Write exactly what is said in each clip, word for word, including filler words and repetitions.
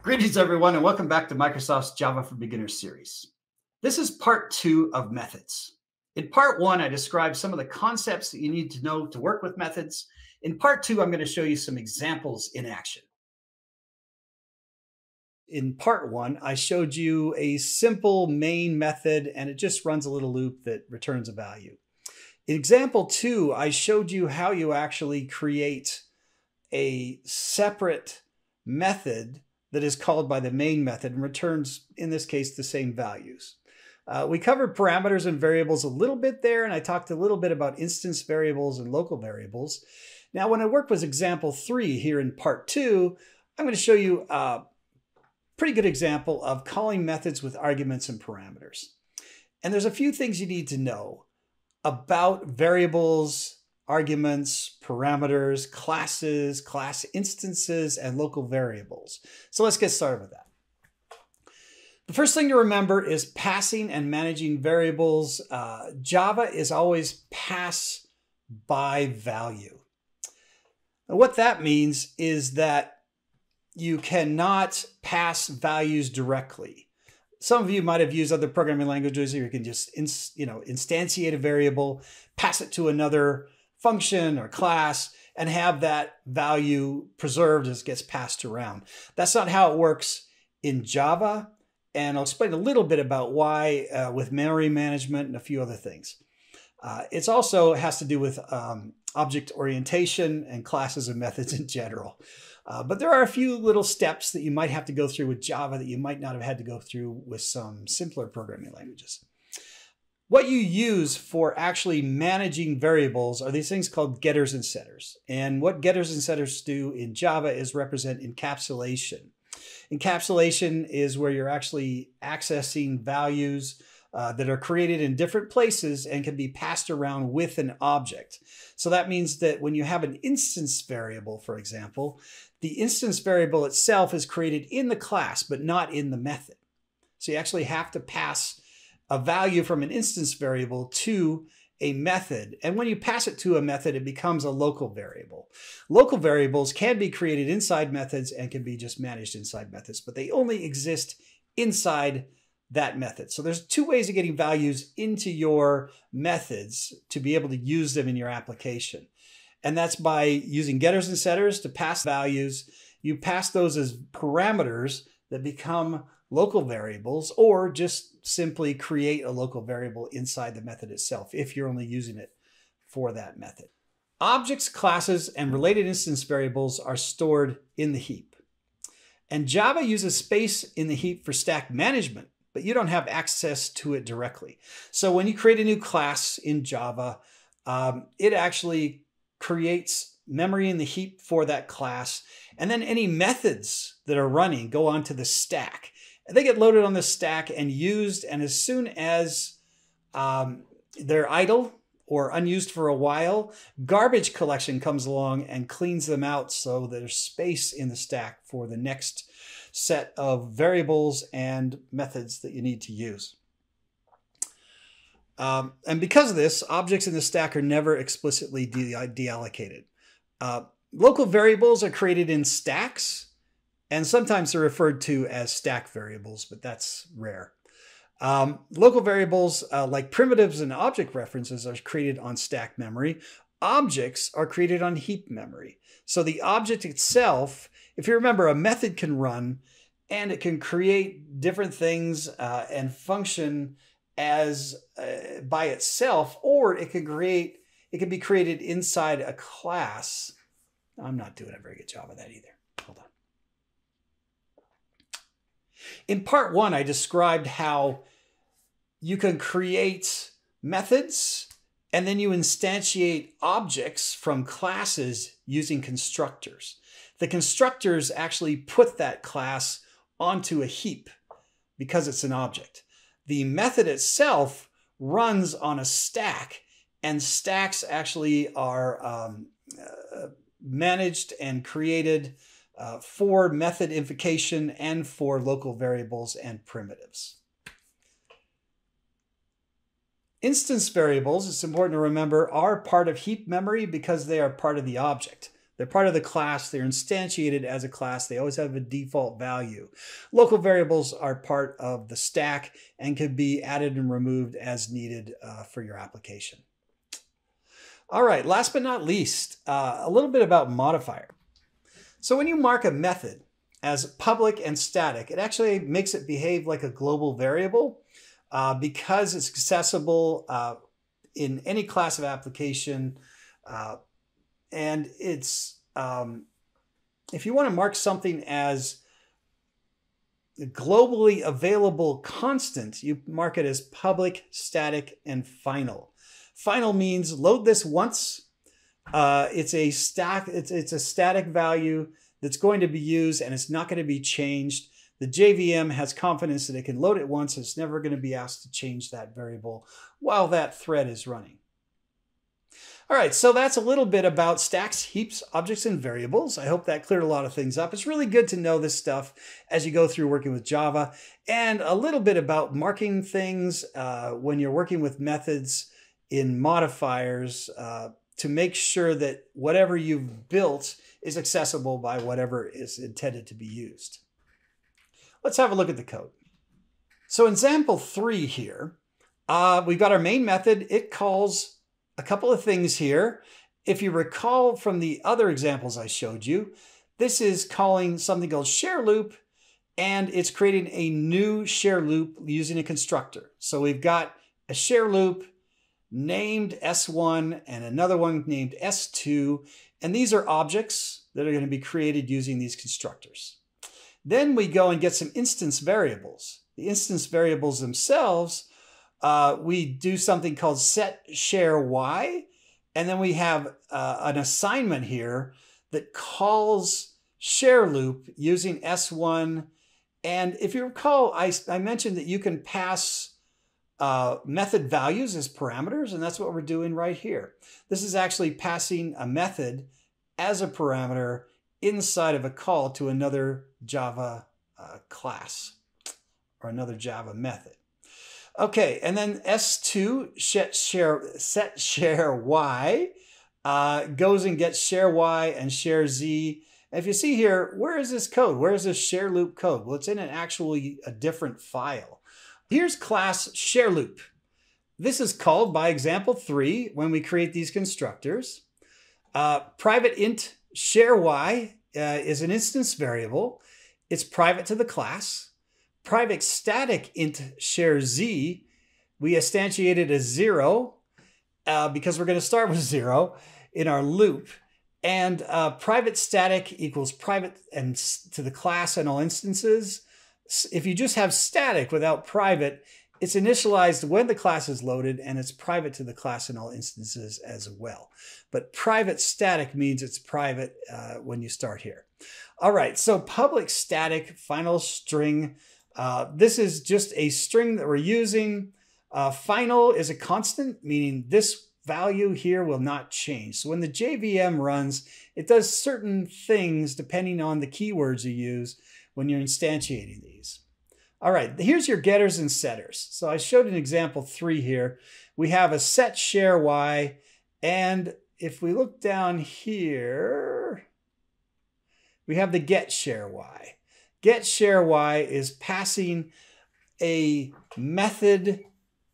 Greetings, everyone, and welcome back to Microsoft's Java for Beginners series. This is part two of methods. In part one, I described some of the concepts that you need to know to work with methods. In part two, I'm going to show you some examples in action. In part one, I showed you a simple main method, and it just runs a little loop that returns a value. In example two, I showed you how you actually create a separate method that is called by the main method and returns, in this case, the same values. Uh, we covered parameters and variables a little bit there, and I talked a little bit about instance variables and local variables. Now, when I work with example three here in part two, I'm going to show you a pretty good example of calling methods with arguments and parameters. And there's a few things you need to know about variables, arguments, parameters, classes, class instances, and local variables. So let's get started with that. The first thing to remember is passing and managing variables. Uh, Java is always pass by value. And what that means is that you cannot pass values directly. Some of you might have used other programming languages where you can just you know, instantiate a variable, pass it to another function or class, and have that value preserved as it gets passed around. That's not how it works in Java, and I'll explain a little bit about why uh, with memory management and a few other things. Uh, it also has to do with um, object orientation and classes and methods in general. Uh, but there are a few little steps that you might have to go through with Java that you might not have had to go through with some simpler programming languages. What you use for actually managing variables are these things called getters and setters. And what getters and setters do in Java is represent encapsulation. Encapsulation is where you're actually accessing values uh, that are created in different places and can be passed around with an object. So that means that when you have an instance variable, for example, the instance variable itself is created in the class, but not in the method. So you actually have to pass a value from an instance variable to a method. And when you pass it to a method, it becomes a local variable. Local variables can be created inside methods and can be just managed inside methods, but they only exist inside that method. So there's two ways of getting values into your methods to be able to use them in your application. And that's by using getters and setters to pass values. You pass those as parameters that become local variables, or just simply create a local variable inside the method itself if you're only using it for that method. Objects, classes, and related instance variables are stored in the heap. And Java uses space in the heap for stack management, but you don't have access to it directly. So when you create a new class in Java, um, it actually creates memory in the heap for that class, and then any methods that are running go onto the stack. And they get loaded on the stack and used, and as soon as um, they're idle or unused for a while, garbage collection comes along and cleans them out so there's space in the stack for the next set of variables and methods that you need to use. Um, and because of this, objects in the stack are never explicitly de deallocated. Uh, local variables are created in stacks, and sometimes they're referred to as stack variables, but that's rare. Um, local variables uh, like primitives and object references are created on stack memory. Objects are created on heap memory. So the object itself, if you remember, a method can run and it can create different things uh, and function as uh, by itself, or it can create, it can be created inside a class. I'm not doing a very good job of that either. Hold on. In part one, I described how you can create methods and then you instantiate objects from classes using constructors. The constructors actually put that class onto a heap because it's an object. The method itself runs on a stack, and stacks actually are um, uh, managed and created Uh, for method invocation and for local variables and primitives. Instance variables, it's important to remember, are part of heap memory because they are part of the object. They're part of the class. They're instantiated as a class. They always have a default value. Local variables are part of the stack and can be added and removed as needed uh, for your application. All right, last but not least, uh, a little bit about modifier. So when you mark a method as public and static, it actually makes it behave like a global variable uh, because it's accessible uh, in any class of application. Uh, and it's, um, if you want to mark something as globally available constant, you mark it as public, static, and final. Final means load this once. Uh, it's a stack. It's, it's a static value that's going to be used and it's not going to be changed. The J V M has confidence that it can load it once. It's never going to be asked to change that variable while that thread is running. All right, so that's a little bit about stacks, heaps, objects, and variables. I hope that cleared a lot of things up. It's really good to know this stuff as you go through working with Java, and a little bit about marking things uh, when you're working with methods in modifiers uh, to make sure that whatever you've built is accessible by whatever is intended to be used. Let's have a look at the code. So in example three here, uh, we've got our main method. It calls a couple of things here. If you recall from the other examples I showed you, this is calling something called share loop, and it's creating a new share loop using a constructor. So we've got a share loop named S one and another one named S two, and these are objects that are going to be created using these constructors. Then we go and get some instance variables. The instance variables themselves, Uh, we do something called set share y, and then we have uh, an assignment here that calls share loop using S one. And if you recall, I, I mentioned that you can pass uh, method values as parameters, and that's what we're doing right here. This is actually passing a method as a parameter inside of a call to another Java uh, class or another Java method. Okay, and then S two, set share, set share y, uh, goes and gets share y and share z. And if you see here, where is this code? Where is this share loop code? Well, it's in an actually a different file. Here's class share loop. This is called by example three when we create these constructors. Uh, private int share y uh, is an instance variable. It's private to the class. Private static int share z, we instantiated as zero uh, because we're going to start with zero in our loop. And uh, private static equals private and to the class and all instances. If you just have static without private, it's initialized when the class is loaded, and it's private to the class and all instances as well. But private static means it's private uh, when you start here. All right, so public static final string. Uh, this is just a string that we're using. Uh, final is a constant, meaning this value here will not change. So when the J V M runs, it does certain things depending on the keywords you use when you're instantiating these. All right, here's your getters and setters. So I showed an example three here. We have a set share y, and if we look down here, we have the get share y. Get share y is passing a method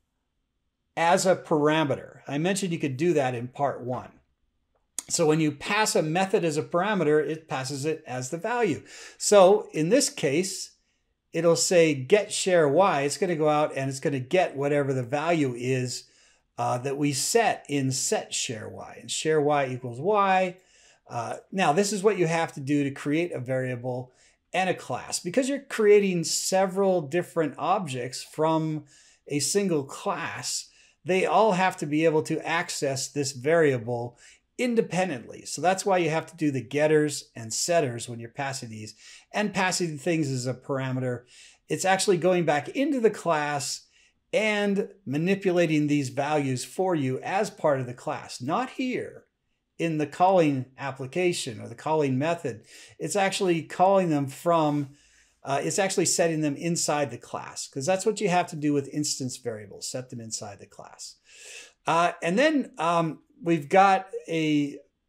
as a parameter. I mentioned you could do that in part one. So when you pass a method as a parameter, it passes it as the value. So in this case, it'll say get share y. It's going to go out and it's going to get whatever the value is uh, that we set in set share y. And share y equals y. Uh, now, this is what you have to do to create a variable and a class. Because you're creating several different objects from a single class, they all have to be able to access this variable independently. So that's why you have to do the getters and setters when you're passing these, and passing things as a parameter. It's actually going back into the class and manipulating these values for you as part of the class, not here in the calling application or the calling method. It's actually calling them from, uh, it's actually setting them inside the class, because that's what you have to do with instance variables, set them inside the class. Uh, and then um, we've got a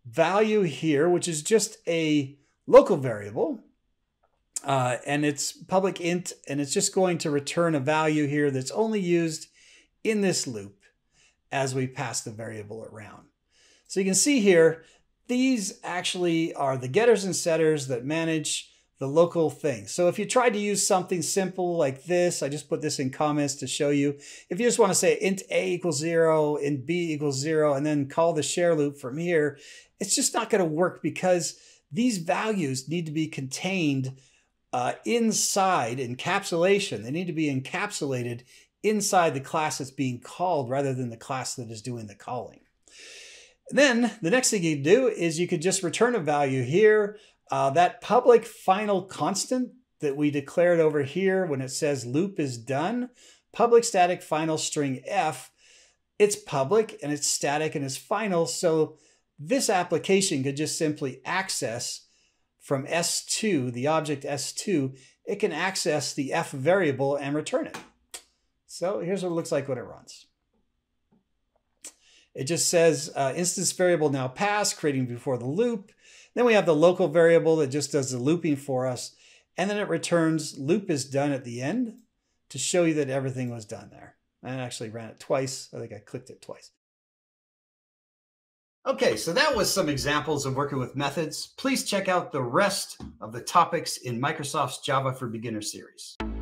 value here, which is just a local variable. Uh, and it's public int, and it's just going to return a value here that's only used in this loop as we pass the variable around. So you can see here, these actually are the getters and setters that manage the local thing. So if you tried to use something simple like this, I just put this in comments to show you. If you just want to say int a equals zero, int b equals zero, and then call the share loop from here, it's just not going to work because these values need to be contained uh, inside encapsulation. They need to be encapsulated inside the class that's being called rather than the class that is doing the calling. And then the next thing you can do is you could just return a value here. Uh, that public final constant that we declared over here when it says loop is done, public static final string f, it's public and it's static and it's final. So this application could just simply access from S two, the object S two, it can access the f variable and return it. So here's what it looks like when it runs. It just says uh, instance variable now passed, creating before the loop. Then we have the local variable that just does the looping for us. And then it returns loop is done at the end to show you that everything was done there. I actually ran it twice. I think I clicked it twice. Okay, so that was some examples of working with methods. Please check out the rest of the topics in Microsoft's Java for Beginners series.